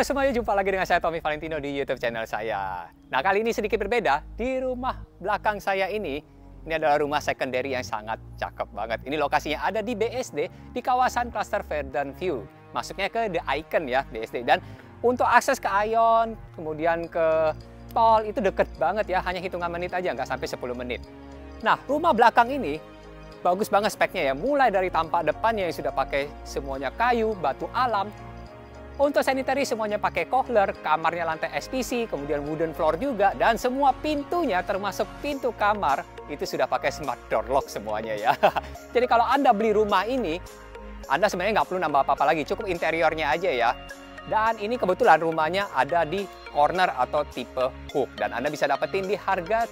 Halo semuanya, jumpa lagi dengan saya Tommy Valentino di YouTube channel saya. Nah, kali ini sedikit berbeda. Di rumah belakang saya ini adalah rumah secondary yang sangat cakep banget. Ini lokasinya ada di BSD, di kawasan Cluster Verdant View. Masuknya ke The Icon ya, BSD. Dan untuk akses ke Ion, kemudian ke tol, itu deket banget ya. Hanya hitungan menit aja, nggak sampai 10 menit. Nah, rumah belakang ini bagus banget speknya ya. Mulai dari tampak depannya yang sudah pakai semuanya kayu, batu alam. Untuk sanitary semuanya pakai Kohler, kamarnya lantai SPC, kemudian wooden floor juga, dan semua pintunya termasuk pintu kamar itu sudah pakai smart door lock semuanya ya. Jadi kalau Anda beli rumah ini, Anda sebenarnya nggak perlu nambah apa-apa lagi, cukup interiornya aja ya. Dan ini kebetulan rumahnya ada di corner atau tipe hook, dan Anda bisa dapetin di harga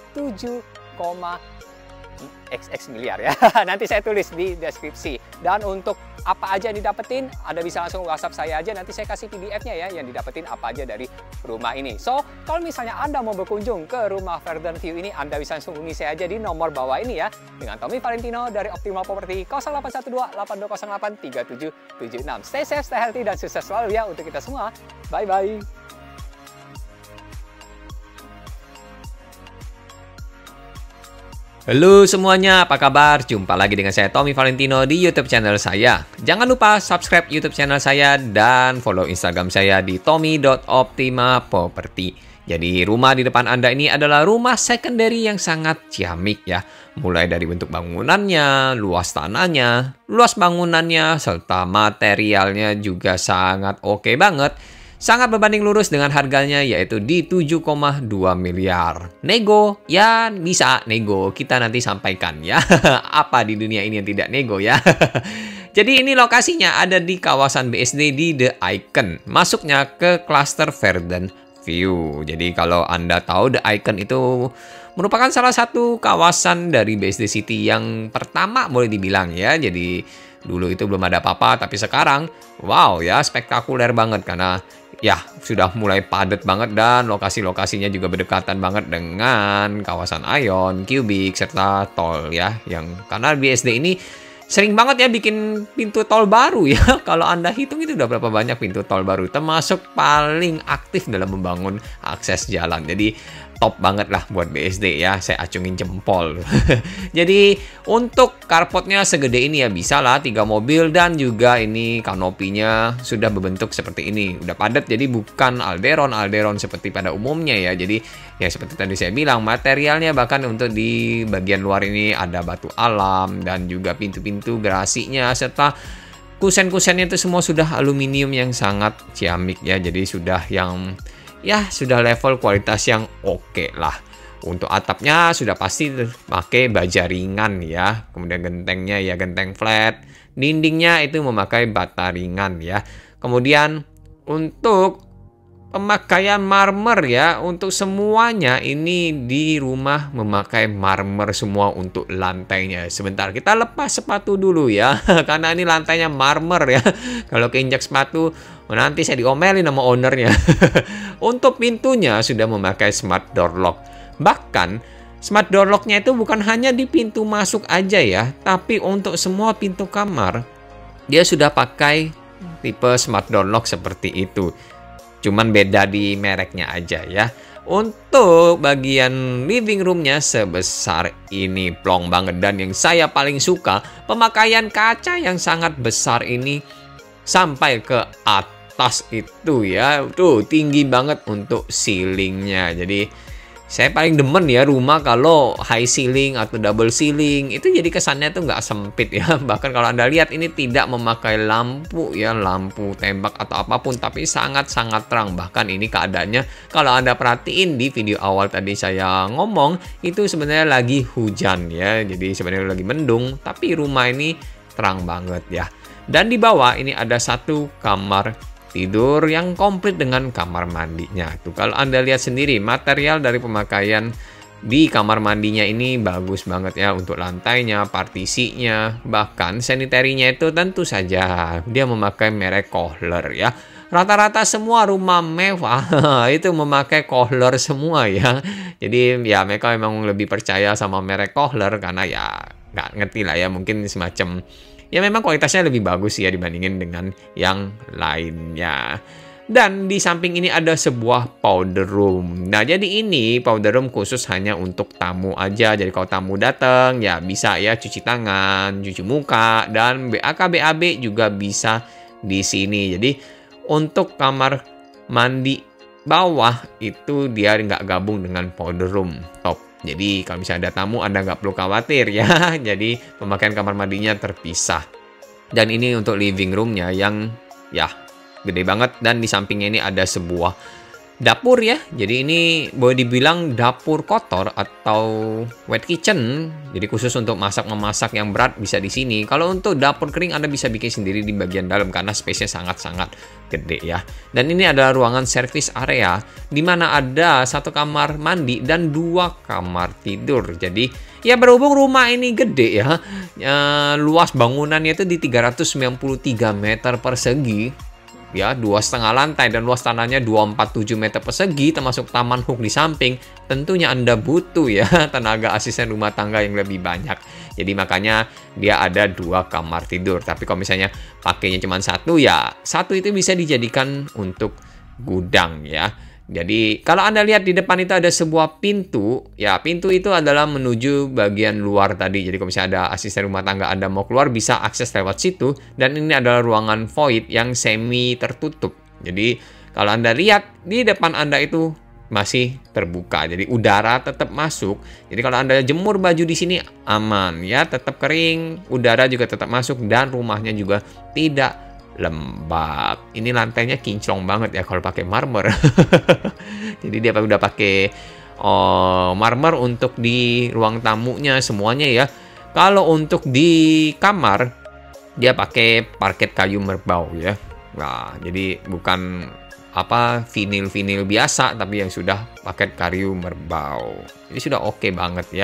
7,XX miliar ya. Nanti saya tulis di deskripsi. Dan untuk apa aja yang didapetin, Anda bisa langsung WhatsApp saya aja, nanti saya kasih PDF-nya ya, yang didapetin apa aja dari rumah ini. So, kalau misalnya Anda mau berkunjung ke rumah Verdant View ini, Anda bisa langsung hubungi saya aja di nomor bawah ini ya, dengan Tommy Valentino dari Optimal Property 0812-8208-3776. Stay safe, stay healthy, dan sukses selalu ya untuk kita semua. Bye-bye. Halo semuanya, apa kabar? Jumpa lagi dengan saya Tommy Valentino di YouTube channel saya. Jangan lupa subscribe YouTube channel saya dan follow Instagram saya di tommy.optimaproperty. Jadi rumah di depan Anda ini adalah rumah secondary yang sangat ciamik ya. Mulai dari bentuk bangunannya, luas tanahnya, luas bangunannya, serta materialnya juga sangat oke banget. Sangat berbanding lurus dengan harganya, yaitu di 7,2 miliar. Nego, ya bisa nego. Kita nanti sampaikan ya. Apa di dunia ini yang tidak nego ya. Jadi ini lokasinya ada di kawasan BSD di The Icon. Masuknya ke Cluster Verdant View. Jadi kalau Anda tahu The Icon itu merupakan salah satu kawasan dari BSD City yang pertama boleh dibilang ya. Jadi dulu itu belum ada apa-apa, tapi sekarang wow ya, spektakuler banget karena ya, sudah mulai padat banget dan lokasi-lokasinya juga berdekatan banget dengan kawasan Ion, Cubic, serta tol ya. Karena BSD ini sering banget ya bikin pintu tol baru ya. Kalau Anda hitung itu udah berapa banyak pintu tol baru, termasuk paling aktif dalam membangun akses jalan. Jadi top banget lah buat BSD ya, saya acungin jempol. Jadi untuk carportnya segede ini ya, bisa lah 3 mobil, dan juga ini kanopinya sudah berbentuk seperti ini. Udah padat, jadi bukan alderon seperti pada umumnya ya. Jadi ya seperti tadi saya bilang, materialnya bahkan untuk di bagian luar ini ada batu alam, dan juga pintu-pintu gerasinya, serta kusen-kusennya itu semua sudah aluminium yang sangat ciamik ya. Jadi sudah yang ya sudah level kualitas yang oke lah. Untuk atapnya sudah pasti pakai baja ringan ya. Kemudian gentengnya ya genteng flat. Dindingnya itu memakai bata ringan ya. Kemudian untuk pemakaian marmer ya, untuk semuanya ini di rumah memakai marmer semua untuk lantainya. Sebentar, kita lepas sepatu dulu ya. Karena ini lantainya marmer ya. Kalau keinjak sepatu nanti saya diomelin sama ownernya. Untuk pintunya sudah memakai smart door lock. Bahkan smart door locknya itu bukan hanya di pintu masuk aja ya, tapi untuk semua pintu kamar dia sudah pakai tipe smart door lock seperti itu. Cuman beda di mereknya aja ya. Untuk bagian living roomnya sebesar ini, plong banget. Dan yang saya paling suka, pemakaian kaca yang sangat besar ini sampai ke atas itu ya. Tuh tinggi banget untuk ceilingnya. Jadi saya paling demen ya rumah kalau high ceiling atau double ceiling. Itu jadi kesannya tuh nggak sempit ya. Bahkan kalau Anda lihat ini tidak memakai lampu ya, lampu tembak atau apapun, tapi sangat-sangat terang. Bahkan ini keadaannya kalau Anda perhatiin di video awal tadi saya ngomong, itu sebenarnya lagi hujan ya. Jadi sebenarnya lagi mendung, tapi rumah ini terang banget ya. Dan di bawah ini ada satu kamar tidur yang komplit dengan kamar mandinya. Tuh kalau Anda lihat sendiri, material dari pemakaian di kamar mandinya ini bagus banget ya. Untuk lantainya, partisinya, bahkan sanitary-nya itu tentu saja dia memakai merek Kohler ya. Rata-rata semua rumah mewah itu memakai Kohler semua ya. Jadi ya mereka memang lebih percaya sama merek Kohler karena ya nggak ngerti lah ya, mungkin semacam ya memang kualitasnya lebih bagus ya dibandingin dengan yang lainnya. Dan di samping ini ada sebuah powder room. Nah, jadi ini powder room khusus hanya untuk tamu aja. Jadi kalau tamu datang, ya bisa ya cuci tangan, cuci muka, dan BAK-BAB juga bisa di sini. Jadi untuk kamar mandi bawah itu dia nggak gabung dengan powder room top. Jadi kalau misalnya ada tamu, Anda nggak perlu khawatir ya. Jadi pemakaian kamar mandinya terpisah. Dan ini untuk living roomnya yang ya gede banget, dan di sampingnya ini ada sebuah dapur ya. Jadi ini boleh dibilang dapur kotor atau wet kitchen. Jadi khusus untuk masak-memasak yang berat bisa di sini. Kalau untuk dapur kering Anda bisa bikin sendiri di bagian dalam karena space-nya sangat-sangat gede ya. Dan ini adalah ruangan service area di mana ada 1 kamar mandi dan 2 kamar tidur. Jadi ya berhubung rumah ini gede ya, luas bangunannya itu di 393 meter persegi. Ya, 2,5 lantai dan luas tanahnya 247 meter persegi termasuk taman hook di samping. Tentunya Anda butuh ya tenaga asisten rumah tangga yang lebih banyak. Jadi makanya dia ada 2 kamar tidur. Tapi kalau misalnya pakainya cuma 1, ya 1 itu bisa dijadikan untuk gudang ya. Jadi kalau Anda lihat di depan itu ada sebuah pintu, ya pintu itu adalah menuju bagian luar tadi. Jadi kalau misalnya ada asisten rumah tangga Anda mau keluar bisa akses lewat situ. Dan ini adalah ruangan void yang semi tertutup. Jadi kalau Anda lihat di depan Anda itu masih terbuka. Jadi udara tetap masuk. Jadi kalau Anda jemur baju di sini aman ya, tetap kering, udara juga tetap masuk dan rumahnya juga tidak lembab. Ini lantainya kinclong banget ya kalau pakai marmer. Jadi dia udah pakai marmer untuk di ruang tamunya semuanya ya. Kalau untuk di kamar dia pakai parket kayu merbau ya. Nah, jadi bukan vinil biasa, tapi yang sudah paket kayu merbau. Ini sudah oke banget ya.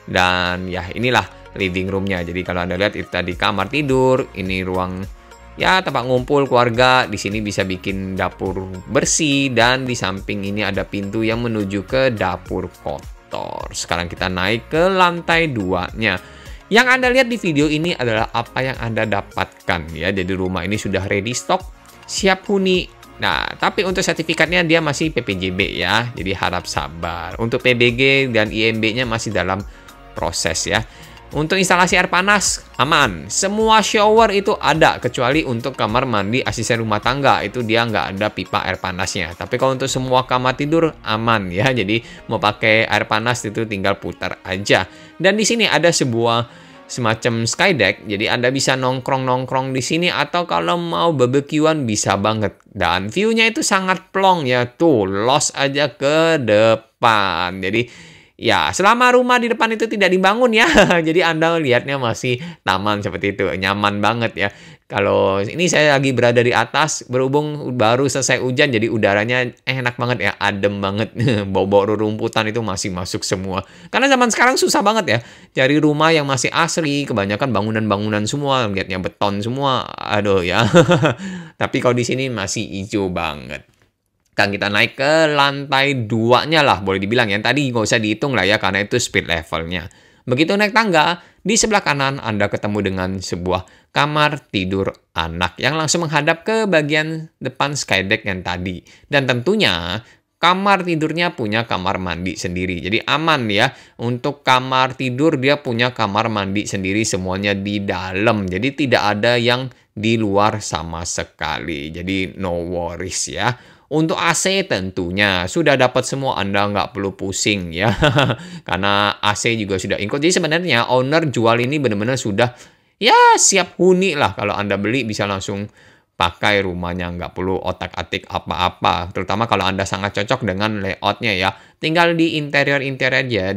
Dan ya inilah living roomnya. Jadi kalau Anda lihat itu tadi kamar tidur, ini ruang ya tempat ngumpul keluarga. Di sini bisa bikin dapur bersih dan di samping ini ada pintu yang menuju ke dapur kotor. Sekarang kita naik ke lantai 2-nya. Yang Anda lihat di video ini adalah apa yang Anda dapatkan ya. Jadi rumah ini sudah ready stock, siap huni. Nah, tapi untuk sertifikatnya dia masih PPJB ya. Jadi harap sabar. Untuk PBG dan IMB-nya masih dalam proses ya. Untuk instalasi air panas, aman. Semua shower itu ada, kecuali untuk kamar mandi asisten rumah tangga. Itu dia nggak ada pipa air panasnya. Tapi kalau untuk semua kamar tidur, aman ya. Jadi mau pakai air panas itu tinggal putar aja. Dan di sini ada sebuah semacam skydeck. Jadi Anda bisa nongkrong-nongkrong di sini. Atau kalau mau barbekyuan bisa banget. Dan view-nya itu sangat plong ya. Tuh, los aja ke depan. Jadi ya, selama rumah di depan itu tidak dibangun ya. Jadi Anda lihatnya masih taman seperti itu. Nyaman banget ya. Kalau ini saya lagi berada di atas, berhubung baru selesai hujan, jadi udaranya enak banget ya. Adem banget. Bau-bau rerumputan itu masih masuk semua. Karena zaman sekarang susah banget ya. Cari rumah yang masih asri. Kebanyakan bangunan-bangunan semua. Lihatnya beton semua. Aduh ya. Tapi kalau di sini masih hijau banget. Kan kita naik ke lantai 2-nya lah, boleh dibilang ya. Tadi nggak usah dihitung lah ya, karena itu speed levelnya. Begitu naik tangga, di sebelah kanan Anda ketemu dengan sebuah kamar tidur anak yang langsung menghadap ke bagian depan skydeck yang tadi. Dan tentunya kamar tidurnya punya kamar mandi sendiri. Jadi aman ya. Untuk kamar tidur dia punya kamar mandi sendiri, semuanya di dalam. Jadi tidak ada yang di luar sama sekali. Jadi no worries ya. Untuk AC tentunya sudah dapat semua, Anda nggak perlu pusing ya. Karena AC juga sudah include. Jadi sebenarnya owner jual ini benar-benar sudah ya siap huni lah. Kalau Anda beli bisa langsung pakai rumahnya, nggak perlu otak-atik apa-apa. Terutama kalau Anda sangat cocok dengan layoutnya ya. Tinggal di interior-interior aja,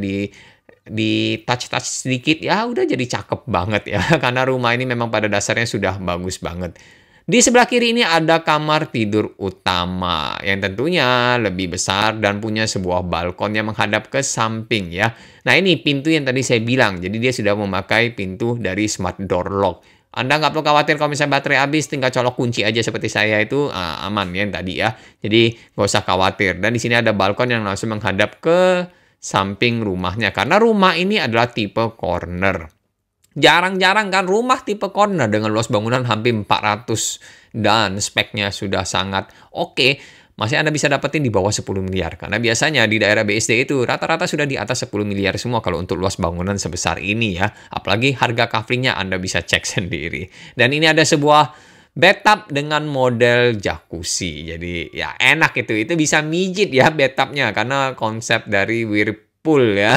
di touch-touch sedikit ya udah jadi cakep banget ya. Karena rumah ini memang pada dasarnya sudah bagus banget. Di sebelah kiri ini ada kamar tidur utama yang tentunya lebih besar dan punya sebuah balkon yang menghadap ke samping ya. Nah ini pintu yang tadi saya bilang, jadi dia sudah memakai pintu dari smart door lock. Anda nggak perlu khawatir kalau misalnya baterai habis, tinggal colok kunci aja seperti saya itu aman ya yang tadi ya. Jadi nggak usah khawatir. Dan di sini ada balkon yang langsung menghadap ke samping rumahnya karena rumah ini adalah tipe corner. Jarang-jarang kan rumah tipe corner dengan luas bangunan hampir 400 dan speknya sudah sangat oke. Masih Anda bisa dapetin di bawah 10 miliar. Karena biasanya di daerah BSD itu rata-rata sudah di atas 10 miliar semua kalau untuk luas bangunan sebesar ini ya. Apalagi harga coveringnya Anda bisa cek sendiri. Dan ini ada sebuah bathtub dengan model jacuzzi. Jadi ya enak itu. Itu bisa mijit ya bathtubnya karena konsep dari Whirlpool ya.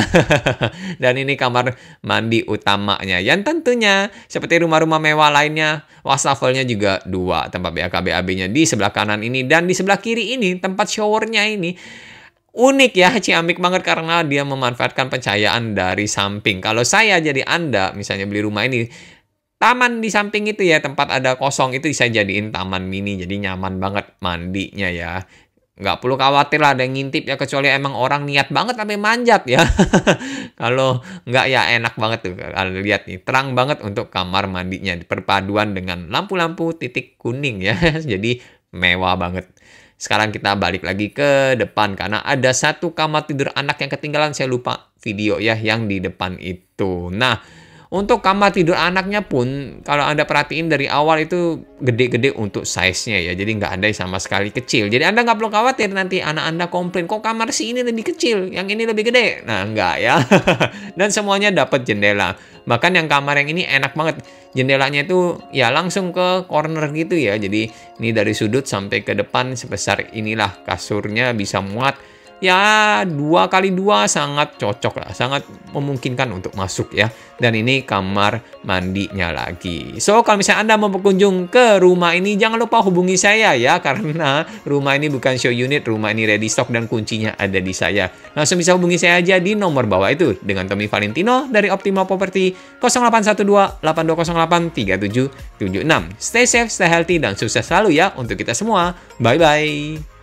Dan ini kamar mandi utamanya. Yang tentunya seperti rumah-rumah mewah lainnya, wastafelnya juga 2. Tempat BAK-BAB-nya di sebelah kanan ini. Dan di sebelah kiri ini, tempat showernya ini unik ya, ciamik banget karena dia memanfaatkan pencahayaan dari samping. Kalau saya jadi Anda, misalnya beli rumah ini, taman di samping itu ya, tempat ada kosong itu bisa jadiin taman mini. Jadi nyaman banget mandinya ya. Nggak perlu khawatir lah ada yang ngintip ya, kecuali emang orang niat banget sampai manjat ya. Kalau nggak ya enak banget tuh. Kalian lihat nih, terang banget untuk kamar mandinya. Perpaduan dengan lampu-lampu titik kuning ya. Jadi mewah banget. Sekarang kita balik lagi ke depan karena ada satu kamar tidur anak yang ketinggalan. Saya lupa video ya yang di depan itu. Nah, untuk kamar tidur anaknya pun, kalau Anda perhatiin dari awal itu gede-gede untuk size-nya ya. Jadi nggak ada yang sama sekali kecil. Jadi Anda nggak perlu khawatir nanti anak Anda komplain, kok kamar si ini lebih kecil, yang ini lebih gede. Nah, nggak ya. Dan semuanya dapat jendela. Bahkan yang kamar yang ini enak banget. Jendelanya itu ya langsung ke corner gitu ya. Jadi ini dari sudut sampai ke depan sebesar inilah, kasurnya bisa muat. Ya 2x2 sangat cocok lah, sangat memungkinkan untuk masuk ya. Dan ini kamar mandinya lagi. So kalau misalnya Anda mau berkunjung ke rumah ini, jangan lupa hubungi saya ya. Karena rumah ini bukan show unit, rumah ini ready stock dan kuncinya ada di saya. Langsung bisa hubungi saya aja di nomor bawah itu. Dengan Tommy Valentino dari Optima Property 0812 8208 3776. Stay safe, stay healthy, dan sukses selalu ya untuk kita semua. Bye-bye.